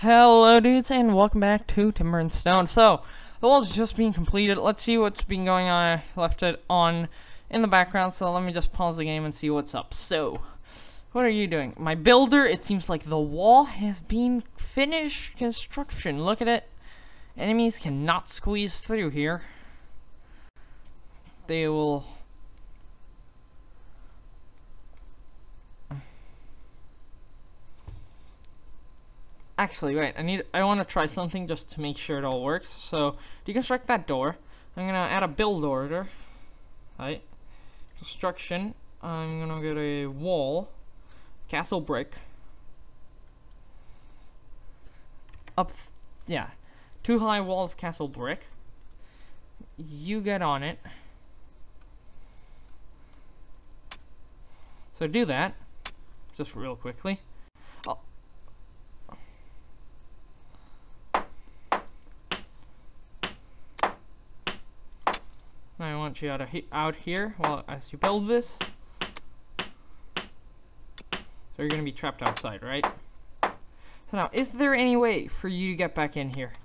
Hello dudes and welcome back to Timber and Stone. So, the wall's just being completed. Let's see what's been going on. I left it on in the background, so let me just pause the game and see what's up. So, what are you doing? My builder, it seems like the wall has been finished construction. Look at it. Enemies cannot squeeze through here. They will... Actually, wait, I want to try something just to make sure it all works. So, deconstruct that door. I'm gonna add a build order. Right. Construction. I'm gonna get a wall. Castle brick. Yeah. 2 high wall of castle brick. You get on it. So do that. Just real quickly. I want you out here while as you build this. So you're gonna be trapped outside, right? So now, is there any way for you to get back in here?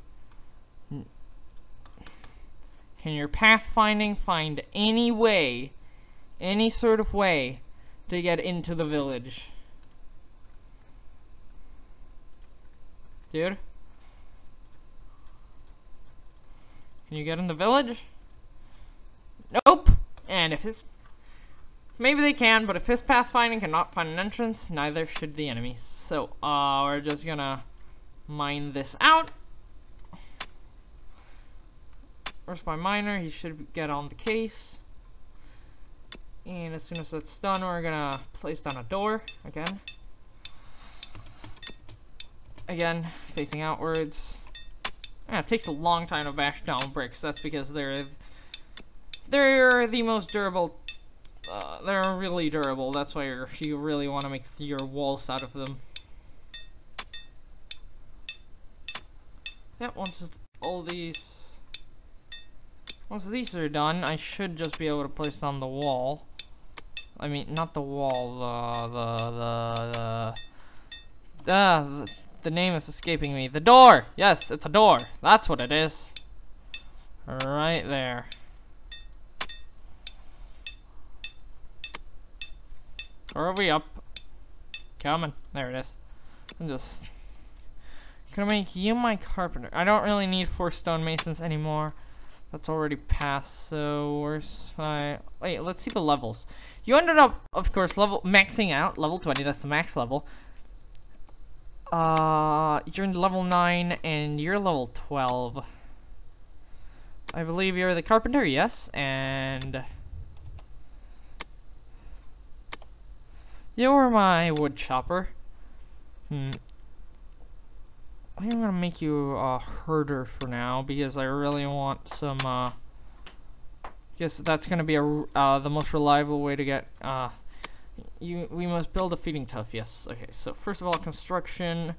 Can your pathfinding find any way, any sort of way, to get into the village? Dude? Can you get in the village? Nope. And if his... Maybe they can, but if his pathfinding cannot find an entrance, neither should the enemies. So, we're just gonna mine this out. Where's my miner? He should get on the case. And as soon as that's done, we're gonna place down a door again. Again, facing outwards. Yeah, it takes a long time to bash down bricks. That's because they're the most durable. They're really durable. That's why you really want to make your walls out of them. Yep. Once these are done, I should just be able to place it on the wall. I mean, not the wall. The name is escaping me. The door. Yes, it's a door. That's what it is. Right there. Or are we up? Coming. There it is. I'm just gonna make you my carpenter. I don't really need 4 stonemasons anymore. That's already passed, so wait, let's see the levels. You ended up, of course, maxing out, level 20, that's the max level. You're in level 9, and you're level 12. I believe you're the carpenter, yes, and... You're my wood chopper. I think I'm gonna make you a herder for now because I really want some. Guess that's gonna be the most reliable way to get. We must build a feeding tub. Yes. Okay. So first of all, construction.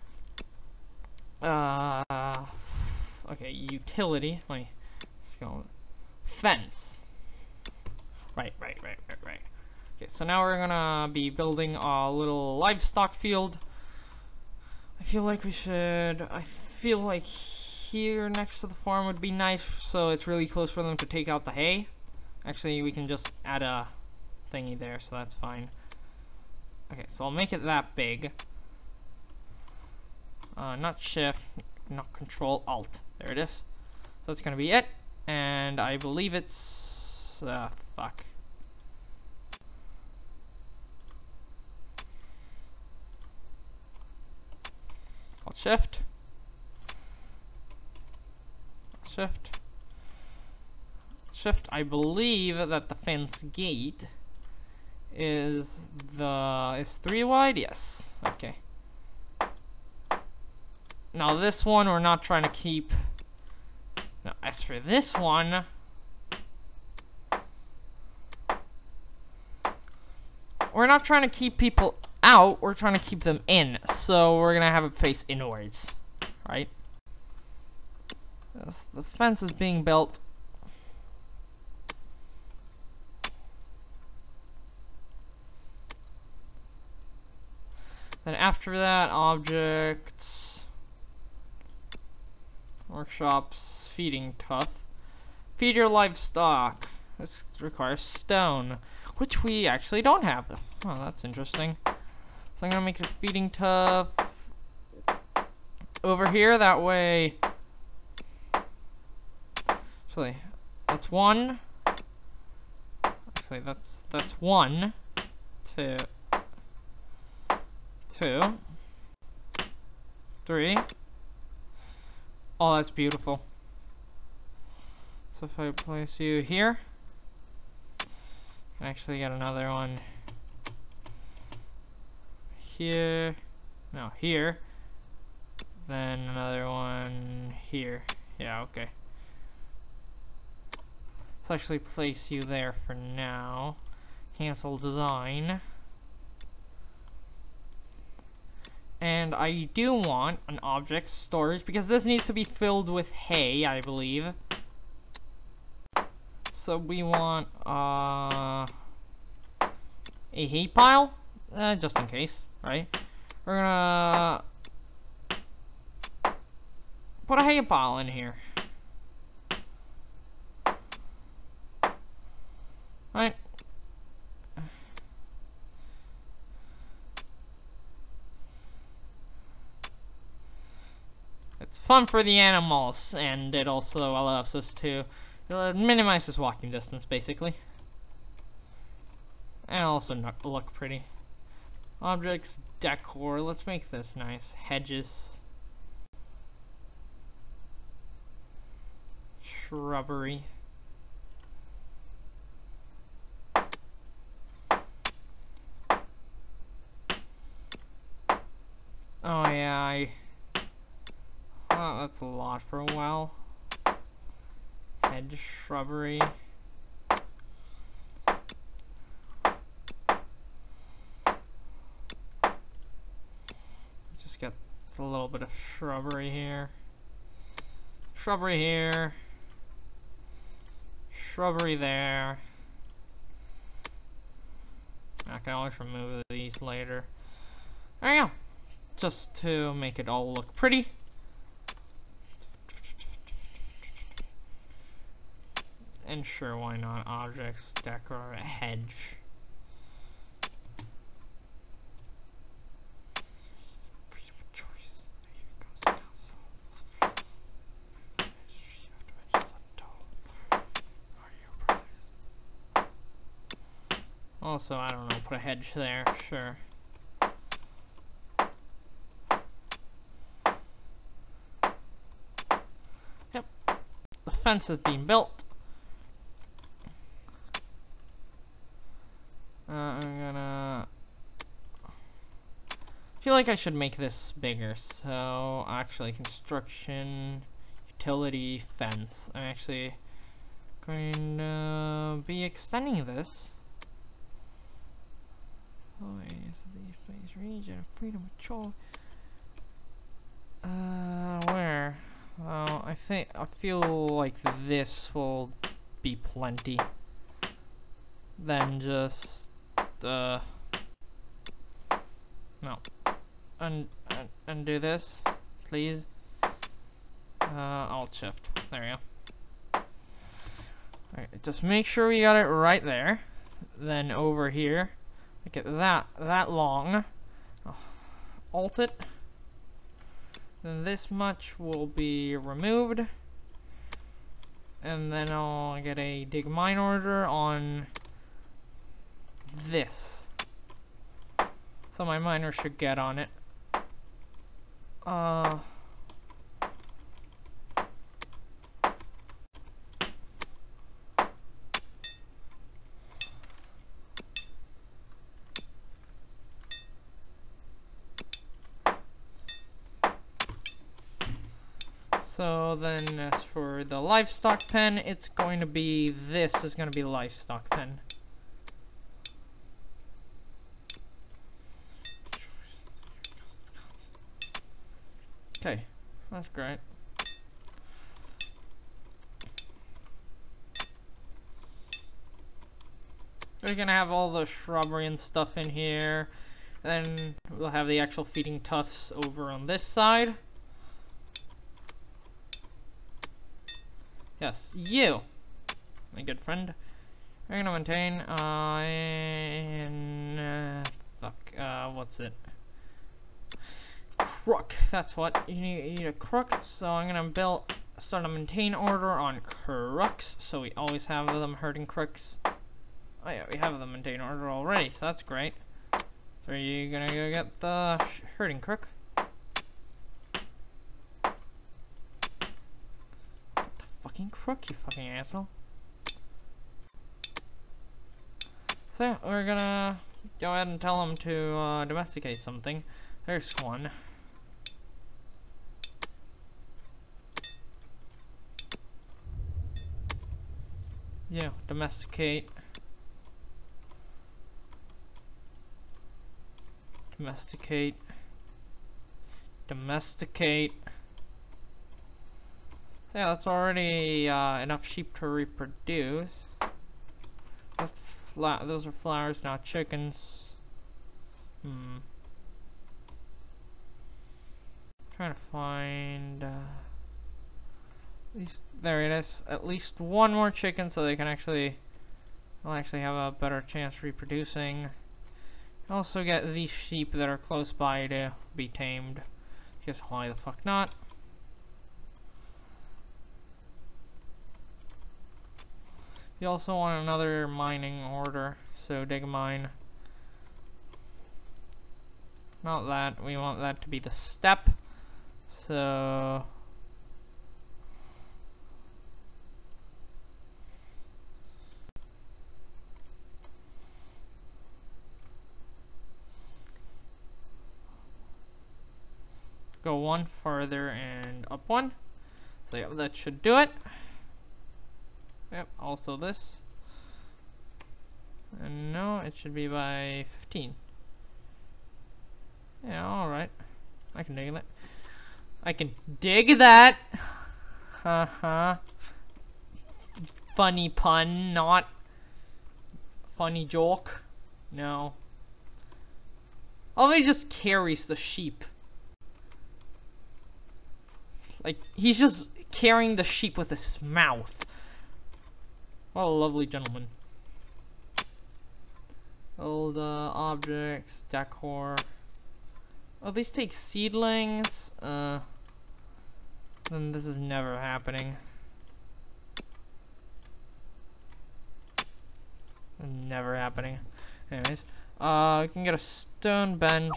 Okay. Utility. Let me. Let's go. Fence. Right. Okay, so now we're gonna be building a little livestock field. I feel like here next to the farm would be nice, so it's really close for them to take out the hay. Actually, we can just add a thingy there, so that's fine. Okay, so I'll make it that big. Not shift, not control, alt. There it is. So that's gonna be it, and I believe it's fuck. Shift. I believe that the fence gate is 3 wide. Yes. Okay. Now this one we're not trying to keep. Now as for this one, we're not trying to keep people out, we're trying to keep them in, so we're gonna have it face inwards, right? The fence is being built. Then after that, objects. Workshops, feeding tough. Feed your livestock. This requires stone, which we actually don't have. Oh, that's interesting. So I'm gonna make a feeding tough over here, that way. Actually, that's one. Actually, that's 1, 2, 2, 3. Oh, that's beautiful. So if I place you here, I can actually get another one here. No, here. Then another one here. Yeah, okay. Let's actually place you there for now. Cancel design. And I do want an object storage because this needs to be filled with hay, I believe. So we want a hay pile, just in case, right? We're gonna put a hay pile in here. Right. It's fun for the animals, and it also allows us to minimize this walking distance, basically. And also look pretty. Objects, decor, let's make this nice. Hedges. Shrubbery. Oh yeah, oh, that's a lot for a while. Hedge, shrubbery. Just get a little bit of shrubbery here. Shrubbery here. Shrubbery there. I can always remove these later. There you go. Just to make it all look pretty. And sure, why not? Objects, decor, hedge. Freedom of choice. Also, I don't know, put a hedge there, sure. Yep. The fence is being built. I'm gonna feel like I should make this bigger. So actually, construction, utility, fence. I'm actually going to be extending this. Oh, yes, the place region, freedom of choice. Where? Oh, I feel like this will be plenty. Then just no. Undo this, please. Alt shift. There we go. Alright, just make sure we got it right there. Then over here, make it that long. Alt it. Then this much will be removed. And then I'll get a dig mine order on this. So my miner should get on it. So then as for the livestock pen, it's going to be, this is going to be the livestock pen. Okay, that's great. We're gonna have all the shrubbery and stuff in here. Then we'll have the actual feeding tufts over on this side. Yes, you, my good friend. We're gonna maintain, what's it? Crook, that's what. You need a crook, so I'm gonna start a maintain order on crooks, so we always have them herding crooks. Oh yeah, we have the maintain order already, so that's great. So are you gonna go get the herding crook? The fucking crook, you fucking asshole. So yeah, we're gonna go ahead and tell them to domesticate something. There's one. Yeah, domesticate. Domesticate. Domesticate. So yeah, that's already enough sheep to reproduce. Those are flowers, not chickens. Trying to find at least there it is. At least one more chicken, so they can will actually have a better chance reproducing. Also get these sheep that are close by to be tamed. Because why the fuck not? You also want another mining order, so dig a mine. Not that, we want that to be the step. So go one farther and up one. So yeah, that should do it. Yep, also this. And no, it should be by 15. Yeah, alright. I can dig that. I can dig that! Haha. Funny pun, not funny joke. No. Oh, he just carries the sheep. Like, he's just carrying the sheep with his mouth. What a lovely gentleman. Old objects, decor. Oh, these take seedlings. Then this is never happening. Never happening. Anyways, you can get a stone bench.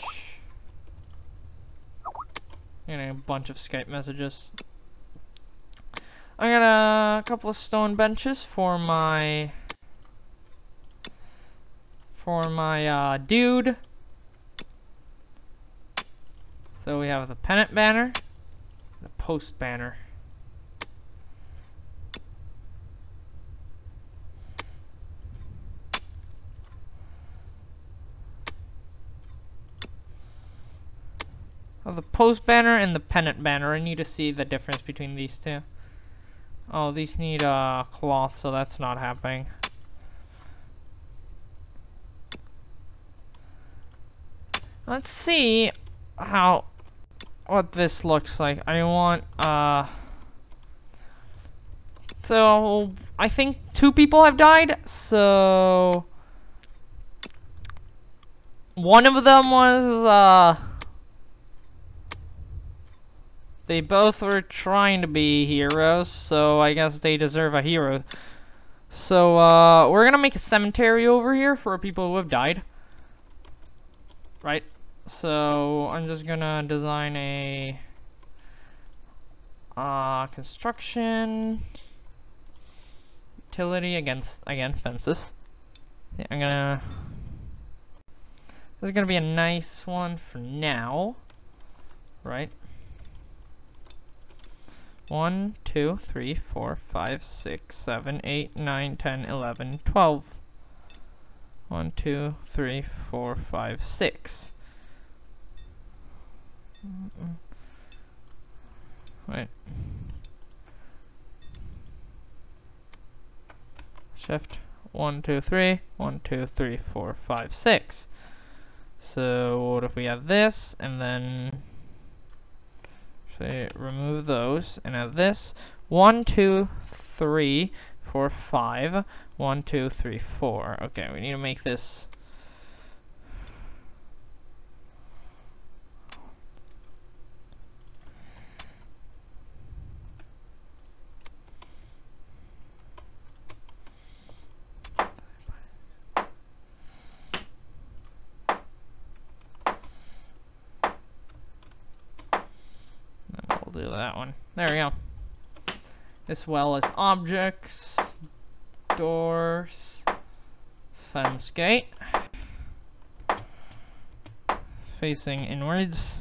Getting a bunch of Skype messages. I got a couple of stone benches for my dude. So we have the pennant banner, the post banner. The post banner and the pennant banner. I need to see the difference between these two. Oh, these need cloth, so that's not happening. Let's see what this looks like. I want so I think 2 people have died. So one of them was they both were trying to be heroes, so I guess they deserve a hero. So, we're gonna make a cemetery over here for people who have died. Right? So, I'm just gonna design a construction utility again, fences. Yeah, this is gonna be a nice one for now. Right? 1, 2, 3, 4, 5, 6, 7, 8, 9, 10, 11, 12. 1, 2, 3, 4, 5, 6. Wait. Shift. 1, 2, 3. 1, 2, 3, 4, 5, 6. So what if we have this and then So remove those, and now this 1, 2, 3, 4, 5. 1, 2, 3, 4. Okay, we need to make this. We'll do that one. There we go. As well as objects, doors, fence gate, facing inwards.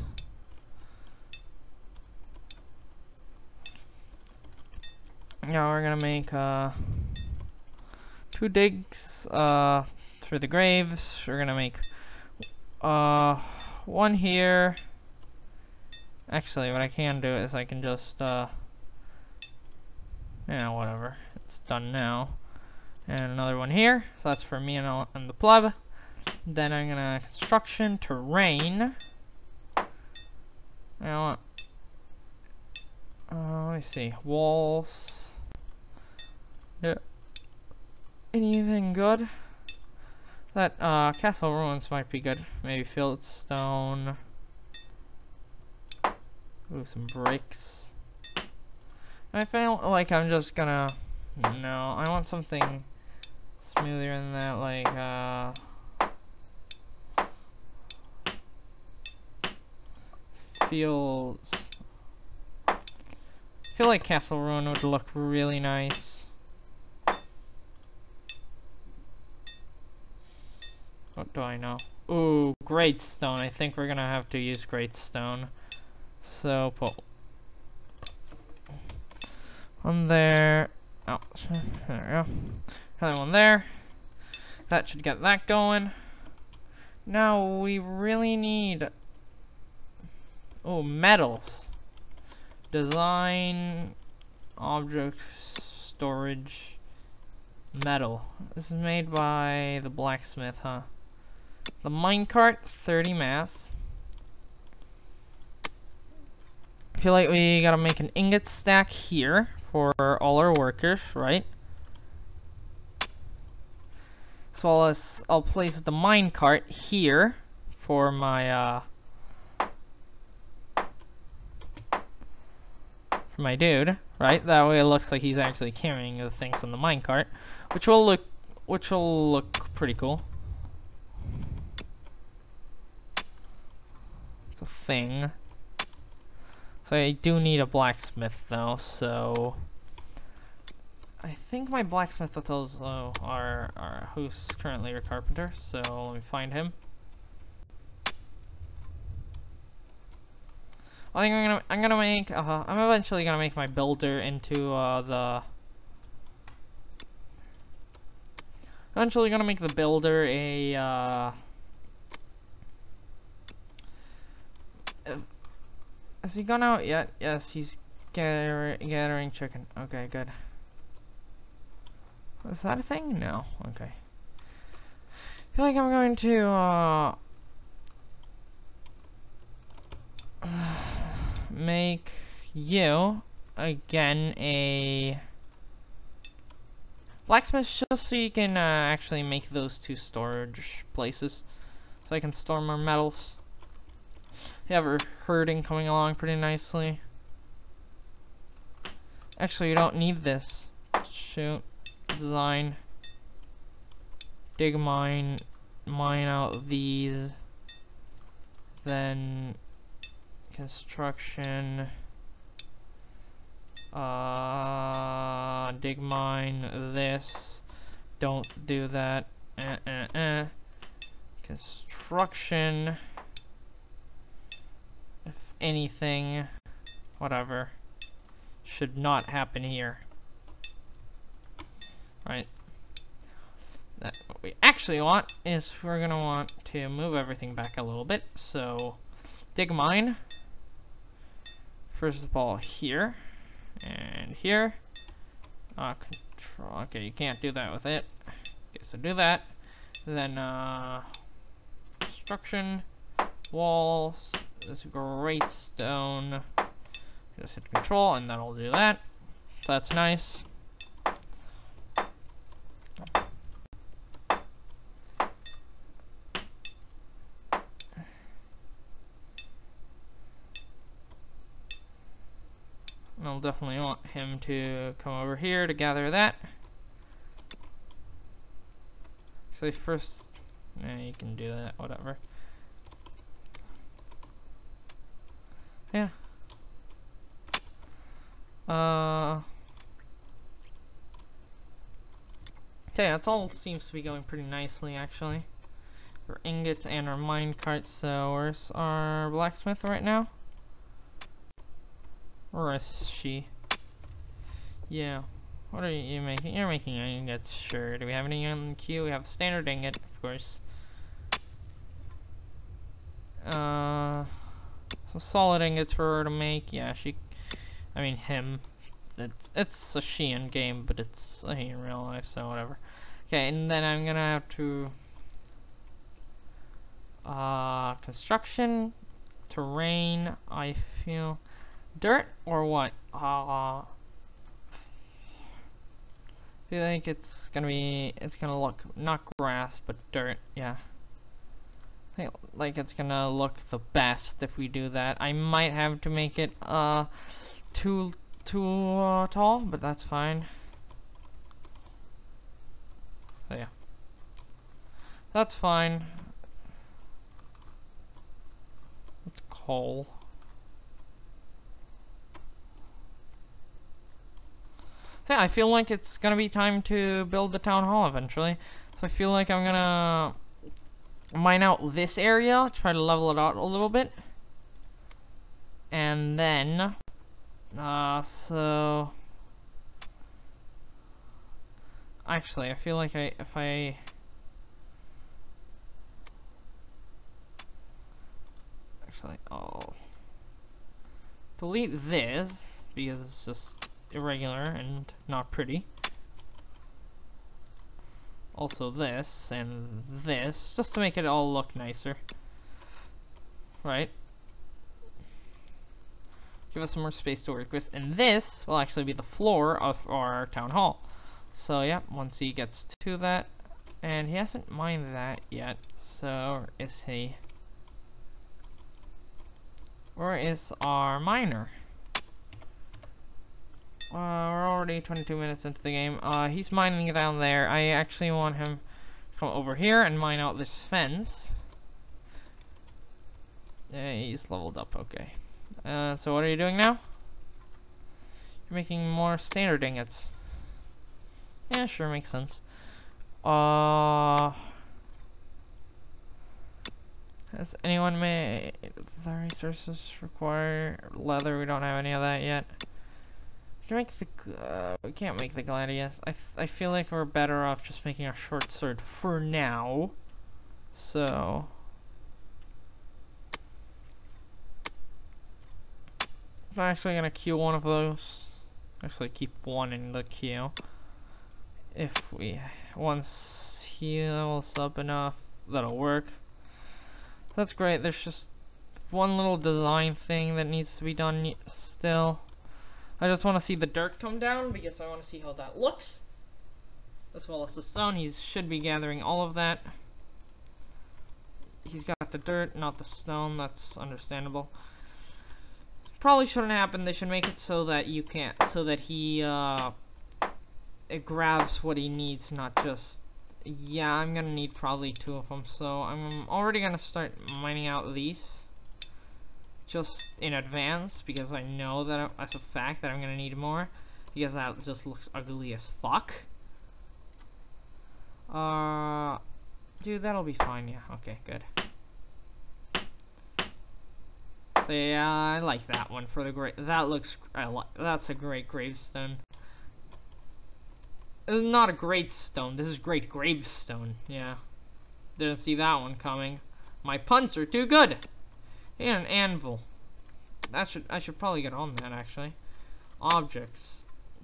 Now we're gonna make 2 digs through the graves. We're gonna make 1 here. Actually, what I can do is I can just yeah, whatever. It's done now. And another one here. So that's for me and the pleb. Then I'm gonna construction terrain. Now, let me see. Walls. Yeah. Anything good? That castle ruins might be good. Maybe fieldstone. Ooh, some bricks. I feel like I'm just gonna. No, I want something smoother than that. Like feel like castle ruin would look really nice. What do I know? Ooh, great stone. I think we're gonna have to use great stone. So put one there. Oh, there we go. Another one there. That should get that going. Now we really need. Oh, metals. Design, object, storage, metal. This is made by the blacksmith, huh? The minecart, 30 mass. I feel like we gotta make an ingot stack here for all our workers, right? As well as I'll place the minecart here for my dude, right? That way it looks like he's actually carrying the things on the minecart, which will look pretty cool. It's a thing. So I do need a blacksmith though, so I think my blacksmith is also our who's currently our carpenter, so let me find him. I think I'm gonna make I'm eventually gonna make my builder into eventually gonna make the builder a has he gone out yet? Yes, he's gathering chicken. Okay, good. Was that a thing? No. Okay. I feel like I'm going to make you again a blacksmith just so you can actually make those 2 storage places so I can store more metals. You have our herding coming along pretty nicely. Actually, you don't need this. Shoot. Design. Dig mine out these. Then construction. Dig mine this. Don't do that. Construction. If anything, whatever, should not happen here. Right? That what we actually want is we're gonna want to move everything back a little bit. So dig mine. First of all, here and here. Control. Okay, you can't do that with it. Okay, so do that. Then construction walls. This great stone. Just hit control and that'll do that. So that's nice. I'll definitely want him to come over here to gather that. Actually, first, you can do that, whatever. Yeah. Okay, that's all seems to be going pretty nicely, actually. For ingots and our minecart, so where's our blacksmith right now? Where is she? Yeah. What are you making? You're making ingots, sure. Do we have any on the queue? We have standard ingot, of course. So solid ingots for her to make. Yeah, I mean him. It's a she in game, but it's a he in real life, so whatever. Okay, and then I'm gonna have to construction, terrain. I feel dirt or what? I feel like it's gonna look not grass but dirt. Yeah. I think like it's gonna look the best if we do that. I might have to make it too tall, but that's fine. So yeah, that's fine. It's coal. So yeah, I feel like it's gonna be time to build the town hall eventually. So I feel like I'm gonna mine out this area, try to level it out a little bit, and then so actually I feel like if I I'll delete this because it's just irregular and not pretty. Also this and this, just to make it all look nicer. Right? Give us some more space to work with. And this will actually be the floor of our town hall. So yeah, once he gets to that, and he hasn't mined that yet, so is he? Where is our miner? We're already 22 minutes into the game. He's mining down there. I actually want him to come over here and mine out this fence. Yeah, he's leveled up, okay. So what are you doing now? You're making more standard ingots. Yeah, sure, makes sense. Has anyone made the resources require leather? We don't have any of that yet. We can make the we can't make the gladius. I feel like we're better off just making a short sword for now. So I'm actually gonna queue one of those. Actually, keep one in the queue. If we once he levels up enough, that'll work. That's great. There's just one little design thing that needs to be done still. I just want to see the dirt come down because I want to see how that looks, as well as the stone. He should be gathering all of that. He's got the dirt, not the stone. That's understandable. Probably shouldn't happen. They should make it so that you can't, so that he it grabs what he needs, not just. Yeah, I'm gonna need probably 2 of them, so I'm already gonna start mining out these just in advance because I know that as a fact that I'm gonna need more because that just looks ugly as fuck. Dude, that'll be fine. Yeah, okay, good. So, yeah, I like that one for the great. That looks. That's a great gravestone. This is not a great stone. This is great gravestone. Yeah, didn't see that one coming. My puns are too good. And an anvil. I should probably get on that actually. Objects.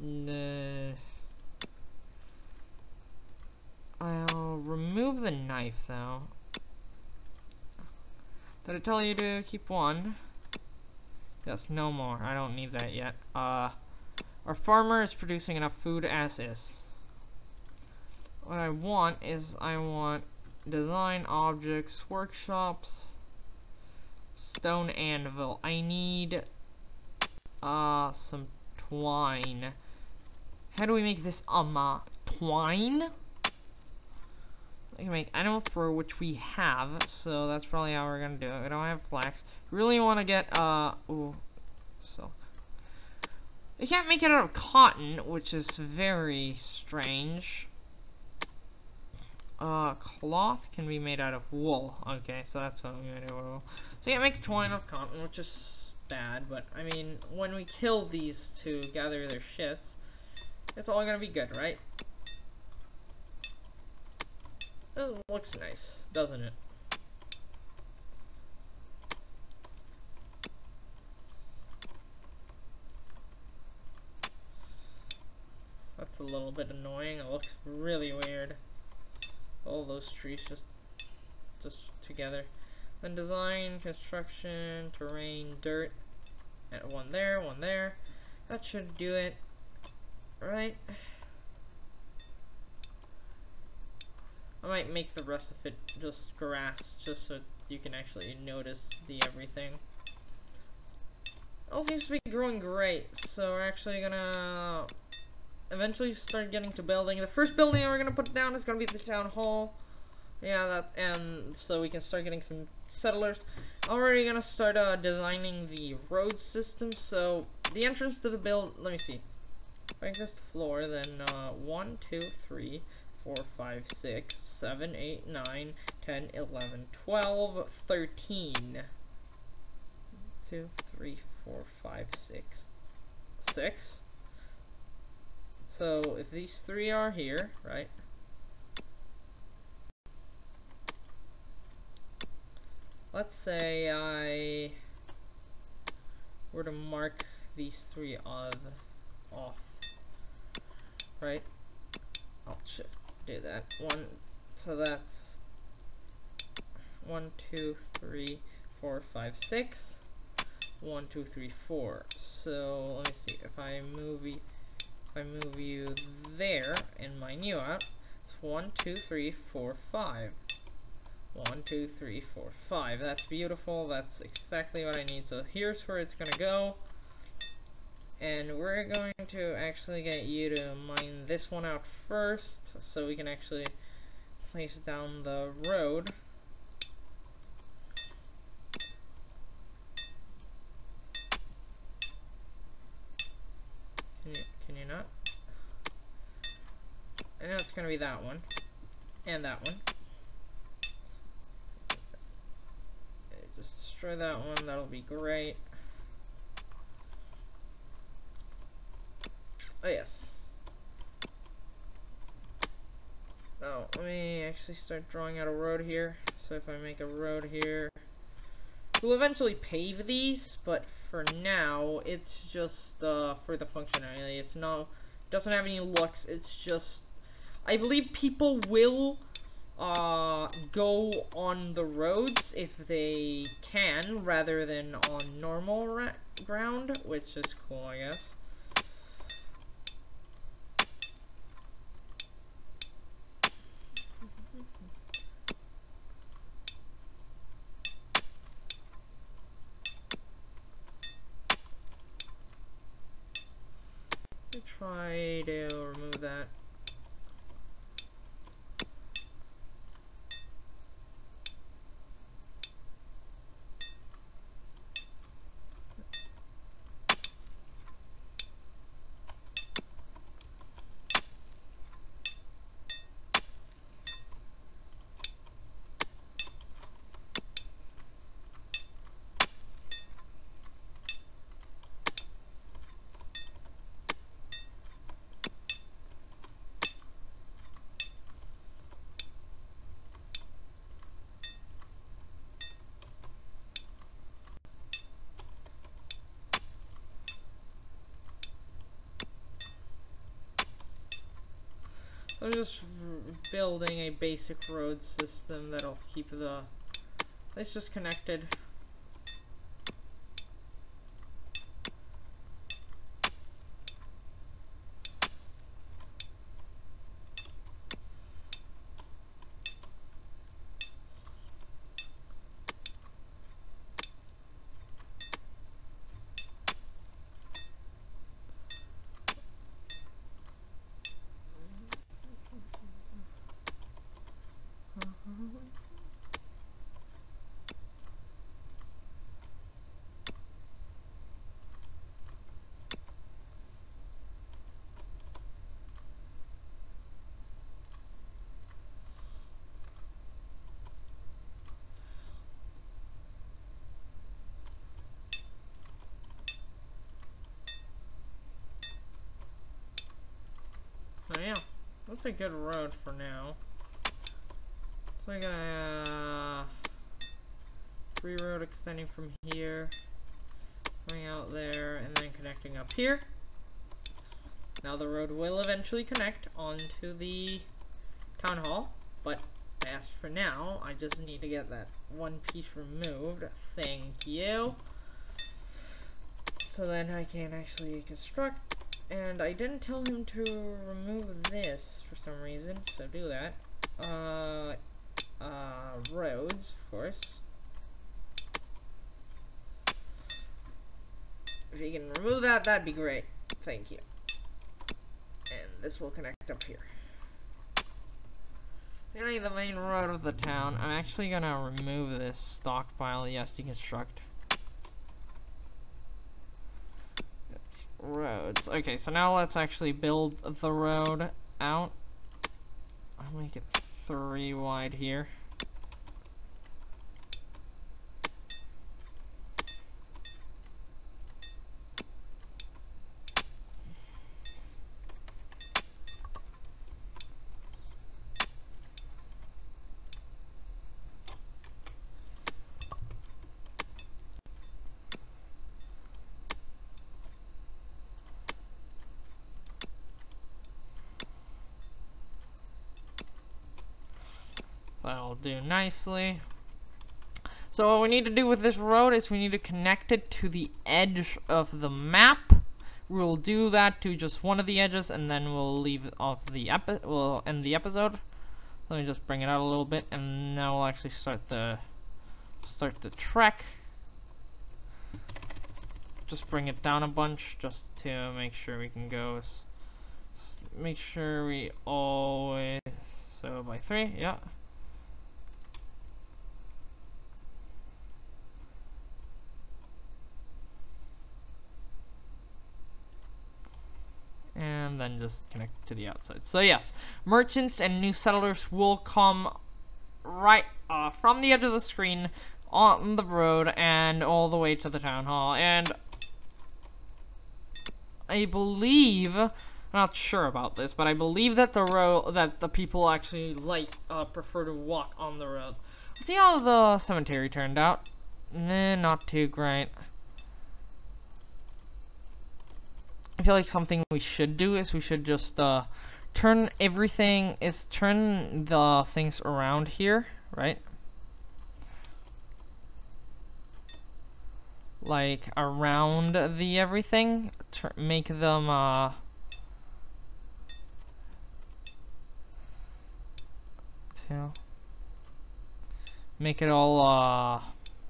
I'll remove the knife though. Did it tell you to keep one? Yes, no more. I don't need that yet. Our farmer is producing enough food as is. What I want is design objects, workshops, stone anvil. I need some twine. How do we make this twine? I can make animal fur, which we have, so that's probably how we're gonna do it. We don't have flax. Really want to get ooh, silk. I can't make it out of cotton, which is very strange. Cloth can be made out of wool. Okay, so that's what we made out of wool. So you can't make twine out of cotton, which is bad, but I mean, when we kill these to gather their shits, it's all gonna be good, right? This looks nice, doesn't it? That's a little bit annoying. It looks really weird. All those trees just together. Then design, construction, terrain, dirt, and one there, one there. That should do it, right? I might make the rest of it just grass, just so you can actually notice the everything. It all seems to be growing great, so we're actually gonna eventually start getting to building. The first building we're gonna put down is gonna be the town hall. Yeah, and so we can start getting some settlers. Already gonna start designing the road system. So the entrance to the build. Let me see. If I make this the floor, then 1, 2, 3, 4, 5, 6, 7, 8, 9, 10, 11, 12, 13. 2, 3, 4, 5, 6. 6. So if these three are here, right? Let's say I were to mark these three off, right? I'll do that. So that's 1, 2, 3, 4, 5, 6. 1, 2, 3, 4. So let me see. If I move you there in my new app, it's 1, 2, 3, 4, 5. 1, 2, 3, 4, 5. That's beautiful. That's exactly what I need. So here's where it's gonna go. And we're going to actually get you to mine this one out first, so we can actually place down the road. Can you not? I know it's gonna be that one. And that one. Just destroy that one, that'll be great. Oh yes. Oh, let me actually start drawing out a road here. So if I make a road here, we'll eventually pave these, but for now, it's just for the functionality. It's doesn't have any looks. It's just, I believe people will go on the roads if they can, rather than on normal ground, which is cool, I guess. Try to remove that. I'm just building a basic road system that'll keep the place just connected. That's a good road for now. So I got free road extending from here, going out there, and then connecting up here. Now the road will eventually connect onto the town hall, but as for now, I just need to get that one piece removed. Thank you. So then I can actually construct, and I didn't tell him to remove this for some reason, so do that. Roads, of course. If you can remove that, that'd be great. Thank you. And this will connect up here. Nearly the main road of the town. I'm actually gonna remove this stockpile. Yes, deconstruct. Roads. Okay, so now let's actually build the road out. I'll make it 3 wide here. That'll do nicely. So what we need to do with this road is we need to connect it to the edge of the map. We'll do that to just one of the edges, and then we'll leave off the we'll end the episode. Let me just bring it out a little bit, and now we'll actually start the trek. Just bring it down a bunch, just to make sure we can go. Make sure we always by 3, yeah. And then just connect to the outside. So yes, merchants and new settlers will come right from the edge of the screen on the road and all the way to the town hall. And I believe, I'm not sure about this, but I believe that the people actually prefer to walk on the roads. See how the cemetery turned out? Not too great. I feel like something we should do is we should just turn the things around here, right? Like around the everything, make them make it all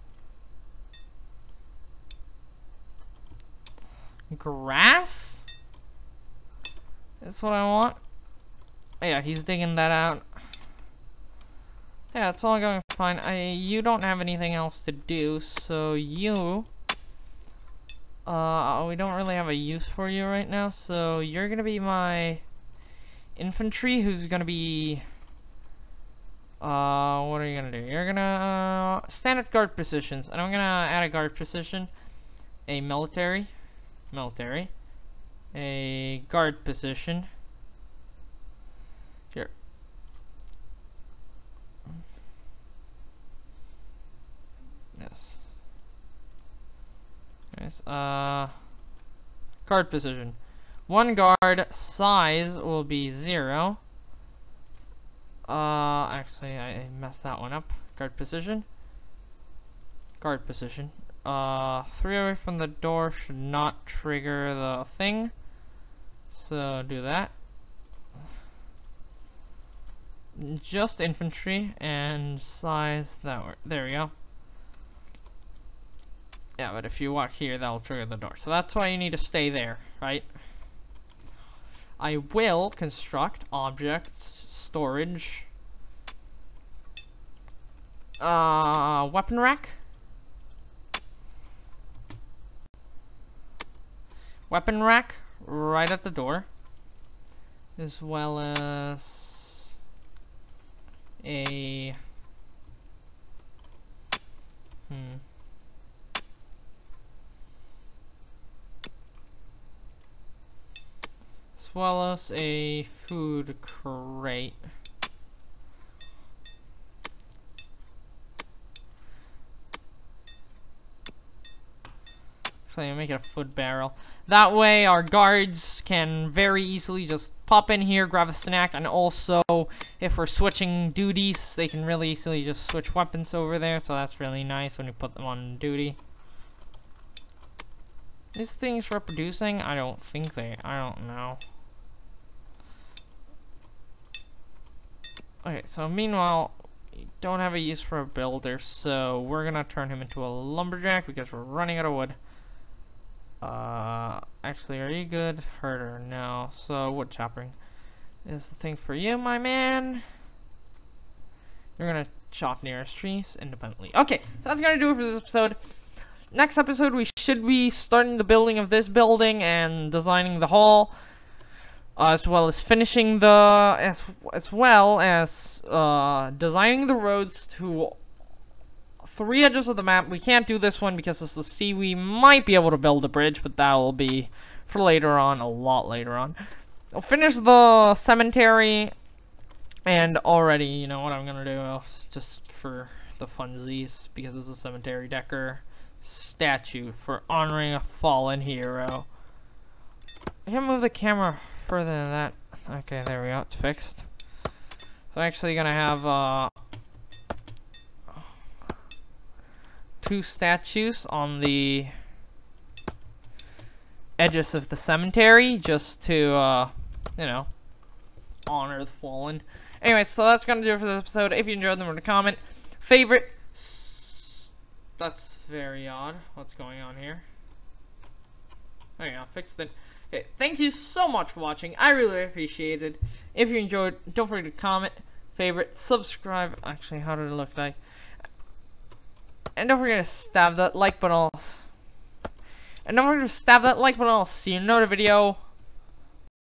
grass? That's what I want. Oh, yeah, he's digging that out. Yeah, it's all going fine. You don't have anything else to do, so you... we don't really have a use for you right now, so you're gonna be my infantry, who's gonna be... what are you gonna do? You're gonna stand at guard positions, and I'm gonna add a guard position, a military, a guard position. Here. Yes. Yes. Guard position. 1 guard, size will be 0. Actually, I messed that one up. Guard position. Guard position. 3 away from the door should not trigger the thing. So do that. Just infantry and size that way. There we go. Yeah, but if you walk here, that'll trigger the door. So that's why you need to stay there, right? I will construct objects, storage, weapon rack. Weapon rack right at the door, as well as a well as a food crate. Actually, I'll make it a food barrel. That way, our guards can very easily just pop in here, grab a snack, and also, if we're switching duties, they can really easily just switch weapons over there, so that's really nice when you put them on duty. This thing's reproducing? I don't think they... I don't know. Okay, so meanwhile, we don't have a use for a builder, so we're gonna turn him into a lumberjack because we're running out of wood. Actually, are you good? Herder, no. So, wood chopping is the thing for you, my man. You're gonna chop nearest trees independently. Okay, so that's gonna do it for this episode. Next episode, we should be starting the building of this building and designing the hall, as well as finishing the as well as designing the roads to 3 edges of the map. We can't do this one because it's the sea. We might be able to build a bridge, but that will be for later on, a lot later on. I'll finish the cemetery, and already, you know what I'm gonna do, just for the funsies, because it's a cemetery decor statue for honoring a fallen hero. I can't move the camera further than that. Okay, there we go, it's fixed. So I'm actually gonna have 2 statues on the edges of the cemetery, just to, you know, honor the fallen. Anyway, so that's gonna do it for this episode. If you enjoyed them, remember to comment. Favorite. That's very odd. What's going on here? There you go, fixed it. Okay, thank you so much for watching. I really appreciate it. If you enjoyed, don't forget to comment, favorite, subscribe. Actually, how did it look like? And don't forget to stab that like button. And don't forget to stab that like button. I'll see you in another video.